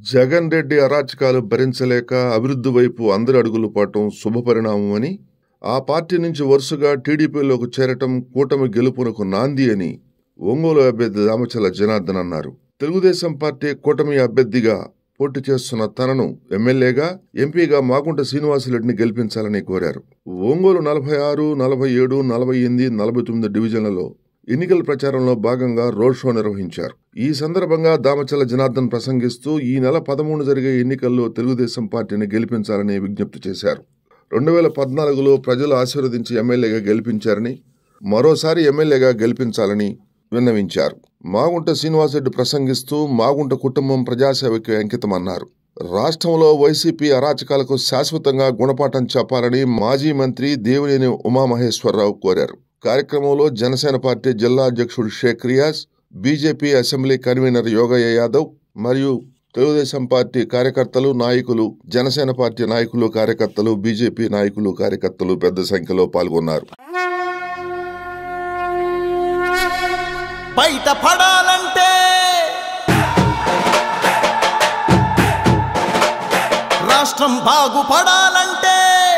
జగన్ రెడ్డి అరాచకాలు భరించలేక అభివృద్ధి వైపు అందరి అడుగులు పడటం శుభపరిణామమని, ఆ పార్టీ నుంచి వరుసగా టీడీపీలోకి చేరటం కూటమి గెలుపునకు నాంది అని ఒంగోలు అభ్యర్థి దామచల జనార్దన్ అన్నారు. తెలుగుదేశం పార్టీ కూటమి అభ్యర్థిగా పోటీ చేస్తున్న తనను ఎమ్మెల్యేగా, ఎంపీగా మాగుంట శ్రీనివాసరెడ్డిని గెలిపించాలని కోరారు. ఒంగోలు 46, 47, 48, 49 డివిజన్లలో ఎన్నికల ప్రచారంలో భాగంగా రోడ్ షో నిర్వహించారు. ఈ సందర్భంగా దామచల జనార్దన్ ప్రసంగిస్తూ ఈ నెల 13 జరిగే ఎన్నికల్లో తెలుగుదేశం పార్టీని గెలిపించాలని విజ్ఞప్తి చేశారు. 2014లో ప్రజలు ఆశీర్వదించి ఎమ్మెల్యేగా గెలిపించారని, మరోసారి ఎమ్మెల్యేగా గెలిపించాలని విన్నవించారు. మాగుంట శ్రీనివాసరెడ్డి ప్రసంగిస్తూ మాగుంట కుటుంబం ప్రజాసేవకి అంకితమన్నారు. రాష్ట్రంలో వైసీపీ అరాచకాలకు శాశ్వతంగా గుణపాఠం చెప్పాలని మాజీ మంత్రి దేవినేని ఉమామహేశ్వరరావు కోరారు. కార్యక్రమంలో జనసేన పార్టీ జిల్లా అధ్యక్షుడు Shaik Riyaz, BJP assembly convener Yogayya Yadav మరియు తెలుగుదేశం పార్టీ కార్యకర్తలు, నాయకులు, జనసేన పార్టీ నాయకులు, కార్యకర్తలు, బీజేపీ నాయకులు, కార్యకర్తలు పెద్ద సంఖ్యలో పాల్గొన్నారు. బయట పడాలంటే రాష్ట్రం బాగుపడాలంటే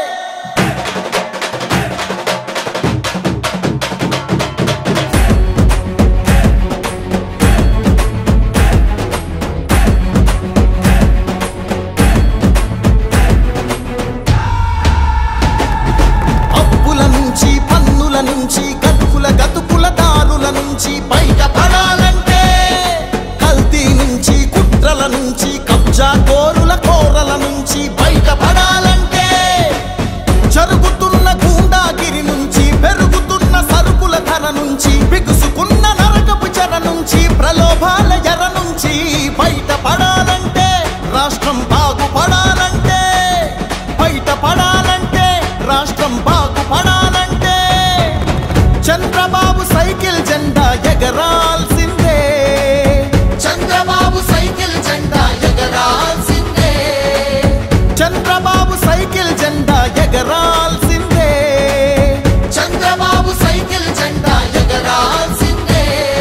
అప్పుల నుంచి, పన్నుల నుంచి, గతుకుల దారుల నుంచి బయట పడాలంటే, కల్తీ నుంచి, కుట్రల నుంచి, కబ్జా కోరల నుంచి బయట పడాలంటే, జరుగుతున్న గూండాగిరి నుంచి, పెరుగుతున్న సరుకుల ధర నుంచి, బిగుసుకున్న నరకపు చెర నుంచి, ప్రలోభాల ఎర నుంచి బయట పడాలంటే, రాష్ట్రం బాగుపడాలంటే, బయట పడాలంటే, రాష్ట్రం బాగుపడాలంటే, చంద్రబాబు సైకిల్ జెండా ఎగరాల్సిందే, చంద్రబాబు సైకిల్ జెండా ఎగరాల్సిందే, చంద్రబాబు సైకిల్ జెండా ఎగరాల్సిందే, చంద్రబాబు సైకిల్ జెండా ఎగరాల్సిందే.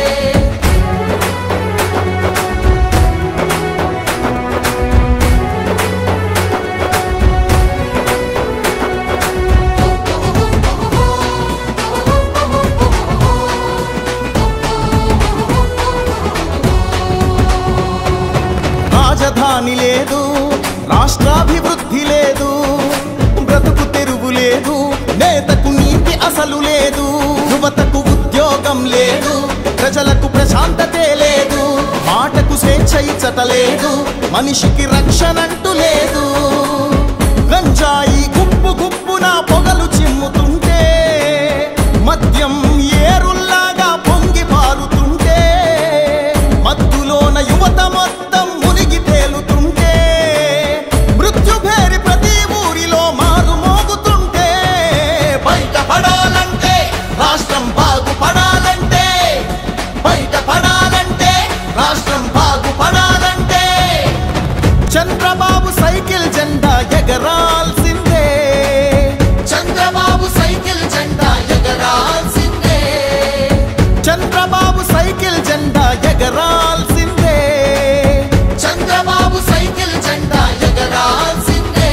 రాజధాని లేదు, రాష్ట్రాభివృద్ధి లేదు, బ్రతుకు తెరువు లేదు, నేతకు నీతి అసలు లేదు, యువతకు ఉద్యోగం లేదు, ప్రజలకు ప్రశాంతతే లేదు, మాటకు స్వేచ్ఛ ఇచ్చట లేదు, మనిషికి రక్షణంటూ లేదు. గంజాయి గుప్పున పొగలు చిమ్ముతుంటే, మద్యం ఏరుల్లాగా పొంగి పారుతుంటే, మత్తులోన యువత మొత్తం మునిగి తేలుతుంటే, మృత్యుభేరి ప్రతి ఊరిలో మారు మోగుతుంటే, బయట పడాలంటే, రాష్ట్రం బాగుపడాలంటే, బయట పడాలంటే, రాష్ట్రం బాగుపడాలంటే, చంద్రబాబు సైకిల్ జెండా ఎగరాల్సిందే, చంద్రబాబు సైకిల్ జెండా ఎగరాల్సిందే, చంద్రబాబు సైకిల్ జెండా ఎగరాల్సిందే, చంద్రబాబు సైకిల్ జెండా ఎగరాల్సిందే.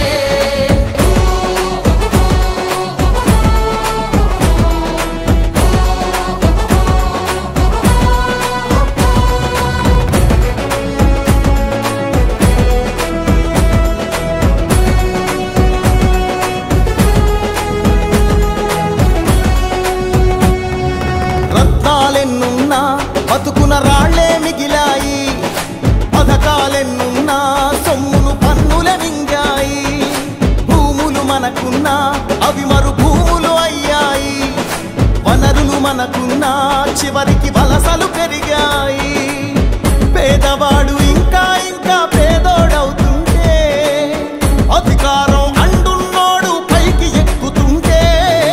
రత్నాలెన్నున్నా బతుకున రాళ్లే మిగిలాయి, పథకాలెన్నున్నా సొమ్మును పన్నుల మింగాయి, భూములు మనకున్నా అవి మరు భూములు అయ్యాయి, వనరులు మనకున్నా చివరికి వలసలు పెరిగాయి, పేదవాడు ఇంకా పేదోడవుతుంటే, అధికారం అండున్నోడు పైకి ఎక్కుతుంటే,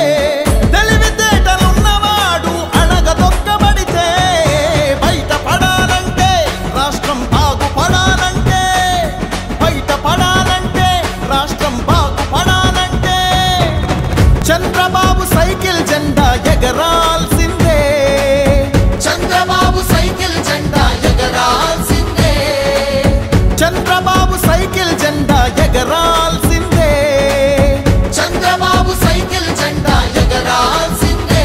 తెలివితేటలున్నవాడు అణగదొక్కబడితే, బయట పడాలంటే, రాష్ట్రం బాగుపడాలంటే, బయట పడాలంటే, రాష్ట్రం బాగుపడాలంటే, చంద్రబాబు సైకిల్ జెండా ఎగరాల్సిందే, చంద్రబాబు సైకిల్ జెండా ఎగరాల్సిందే, చంద్రబాబు సైకిల్ జెండా ఎగరాల్సిందే చంద్రబాబు సైకిల్ జెండా ఎగరాల్సిందే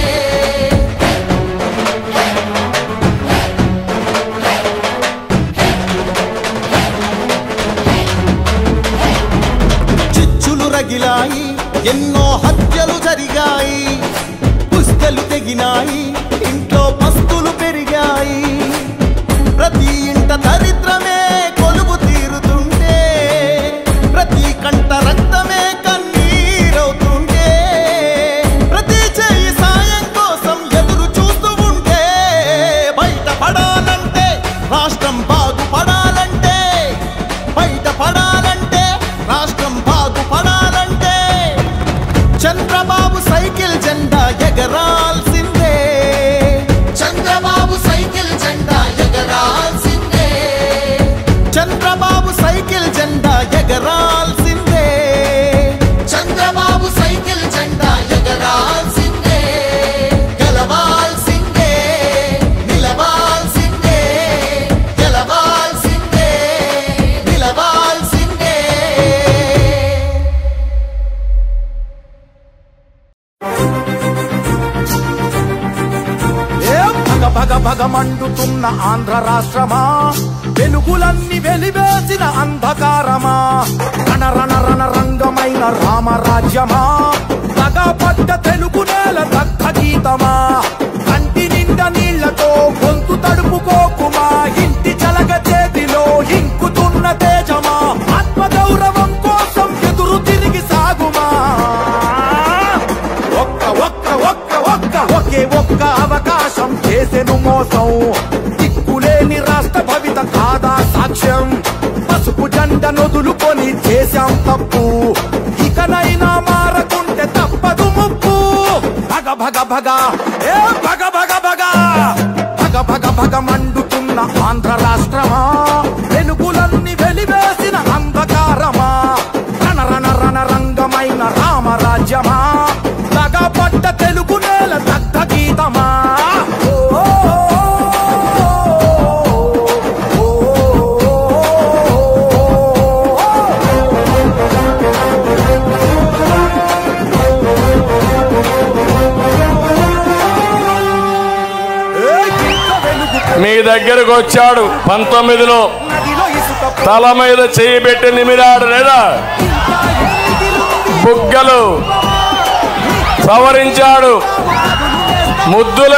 చిచ్చులు రగిలాయి ఎన్నో హత్యలు జరిగాయి పుస్తలు తెగినాయి ఇంట్లో పస్తులు పెరిగాయి ప్రతి ఇంట దరిద్రమే కొలువు తీరుతుంటే ప్రతి కంట రక్తమే కన్నీరవుతుంటే ప్రతి చెయ్యి సాయం కోసం ఎదురు చూస్తూ ఉంటే బయటపడాలంటే రాష్ట్రం బాగుపడాలంటే బయటపడాలంటే రాష్ట్రం బాగుపడాలంటే చంద్రబాబు సైకిల్ జెండా ఎగరాల్సిందే చంద్రబాబు సైకిల్ జెండా ఎగరాల్సిందే చంద్రబాబు సైకిల్ జెండా ఎగరాల్సిందే చంద్రబాబు సైకిల్ జెండా ఎగరాల్సిందే గెలవాల్సిందే నిలవాల్సిందే గెలవాల్సిందే నిలవాల్సిందే భగ భగ మండుతున్న ఆంధ్ర రాష్ట్రమా వెలుగులన్నీ వెలివేసిన అంధకారమా రణ రణ రణ రంగమైన రామరాజ్యమా తగపడ్డ తెలుగు నేల దగ్ధ గీతమా కంటి నిండా నీళ్లతో గొంతు తడుపుకోకుమా ఇంటి చలగ చేతిలో ఇంకుతున్న తేజమా ఆత్మగౌరవం కోసం ఎదురు తిరిగి సాగుమా ఒక్క ఒక్క ఒక్క ఒక్క ఒకే ఒక్క అవకాశం చేసెను మోసం దిక్కులేని రాష్ట్ర భవిత కాదా సాక్ష్యం పసుపు జెండ నొదులుకొని చేశాం తప్పు ఇకనైనా మారకుంటే తప్పదు ముప్పు భగ భగ భగ ఏ భగ భగ భగ భగ భగ భగ మండుతున్న ఆంధ్ర రాష్ట్రమా వెలుగులన్నీ వెలివేసిన అంధకారమా రణ రణ రణ రంగమైన రామరాజ్యమా తగపడ్డ తెలుగు నేల దగ్ధ గీతమా మీ దగ్గరకు వచ్చాడు 19లో తల మీద చెయ్యి పెట్టి నిమిరాడు లేదా బుగ్గలు సవరించాడు ముద్దులు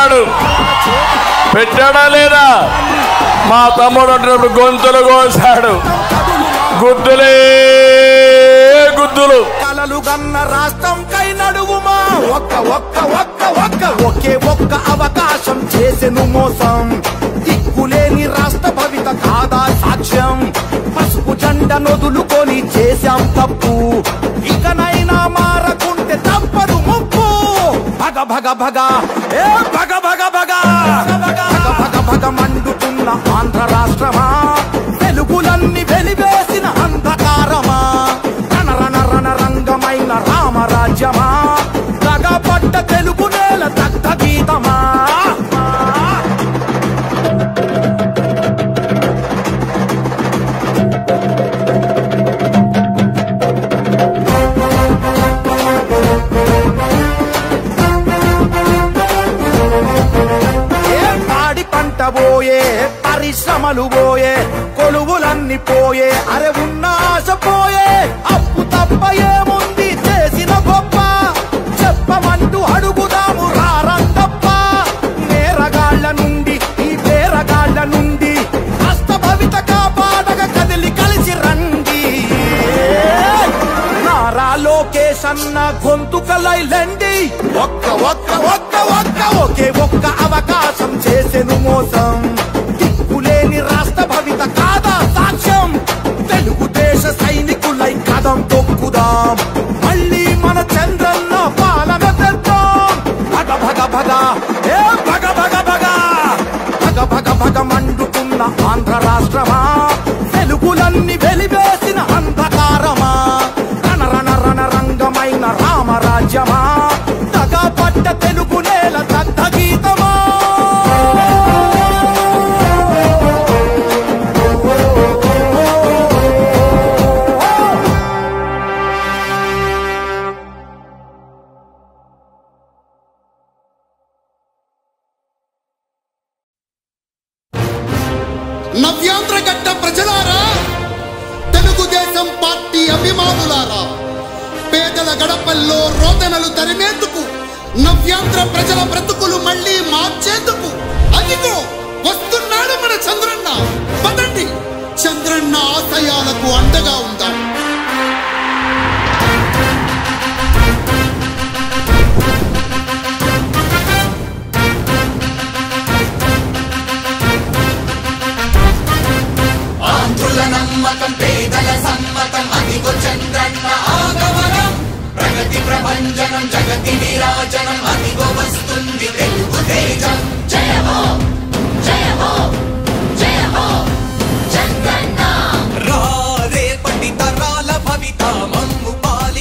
పెట్టాడా లేదా మా తమ్ముడు గొంతులు కోసాడు గుద్దులే గుద్దులు కలలు గన్న రాష్ట్రం కై నడువుమా ఒక్క ఒక్క ఒక్క ఒక్క ఒకే ఒక్క అవకాశం చేసెను మోసం దిక్కులేని రాష్ట్ర భవిత కాదా సాక్ష్యం పసుపు జెండ నొదులుకొని చేశాం తప్పు ఇకనైనా మారకుంటే తప్పదు ముప్పు భగ భగ భగ ఏ భగ భగ భగ భగ భగ భగ మండుతున్న ఆంధ్ర రాష్ట్రమా వెలుగులన్నీ వెలివేసిన అంధకారమా రణ రణ రణ రంగమైన రామరాజ్యమా తగపడ్డ తెలుగు నేల దగ్ధ గీతమా పోయే పరిశ్రమలు పోయే కొలువులన్నీ పోయే అరే ఉన్న ఆశ పోయే అప్పు తప్ప ఏముంది చేసిన గొప్ప చెప్పమంటూ అడుగుదాము రారంతప్ప నేరగాళ్ల నుండి ఈ పేరగాళ్ల నుండి హస్త భవిత కాపాడగా కదిలి కలిసి రండి నారా లోకేష్ అన్న గొంతుకలైలండి ఒక్క ఒక్క ఒక్క ఒక్క ఒకే ఒక్క అవకాశం చేసెను మోసం దిక్కులేని రాష్ట్ర భవిత కాదా సాక్ష్యం తెలుగుదేశ సైనికులై కదం తొక్కుదాం మళ్ళీ మన చంద్రన్న పాలన తెద్దాం భగ భగ భగ ఏ భగ భగ భగ భగ భగ భగ మండుతున్న ఆంధ్ర రాష్ట్రమా వెలుగులన్నీ వెలివేసిన అంధకారమా రణ రణ రణ రంగమైన రామరాజ్యమా తగపడ్డ తెలుగు నేల దగ్ధ గీతమా అవనిగడ్డ ప్రజలారా, తెలుగుదేశం పార్టీ అభిమానులారా, పేదల గడపల్లో రోదనలు తరిమేందుకు, నవ్యాంధ్ర ప్రజల బ్రతుకులు మళ్ళీ మార్చేందుకు అదిగో వస్తున్నాడు మన చంద్రన్న. పదండి, చంద్రన్న ఆశయాలకు అండగా ఉందాం. ఆంధ్రుల నమ్మకం, పేదల సమ్మతం, అదిగో చంద్రన్న ఆగమనం. ప్రగతి ప్రభంజనం, జగతి విరాజనం, అదిగో వస్తుంది తెలుగు తేజం. జయ హో, జయ హో, జయ హో చంద్రన్న. రేపటి తరాల భవిత